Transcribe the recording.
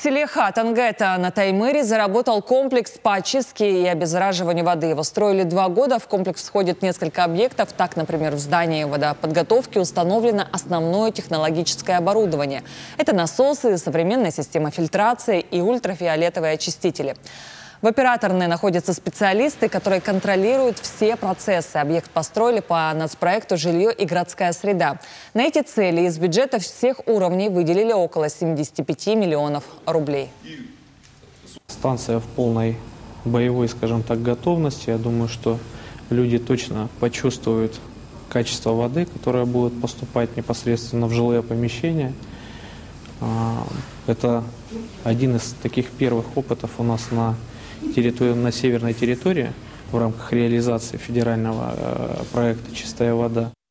селе Хатангета на Таймыре заработал комплекс по очистке и обеззараживанию воды. Его строили 2 года. В комплекс входит несколько объектов. Так, например, в здании водоподготовки установлено основное технологическое оборудование. Это насосы, современная система фильтрации и ультрафиолетовые очистители. В операторной находятся специалисты, которые контролируют все процессы. Объект построили по нацпроекту «Жилье и городская среда». На эти цели из бюджета всех уровней выделили около 75 миллионов рублей. Станция в полной боевой, скажем так, готовности. Я думаю, что люди точно почувствуют качество воды, которая будет поступать непосредственно в жилые помещения. Это один из таких первых опытов у нас на северной территории в рамках реализации федерального проекта «Чистая вода».